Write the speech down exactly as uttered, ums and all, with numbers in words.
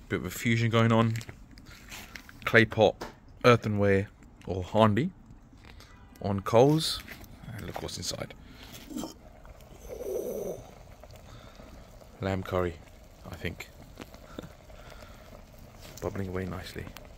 Bit of a fusion going on. Clay pot, earthenware, or Haandi on coals. And look what's inside. Lamb curry, I think. Bubbling away nicely.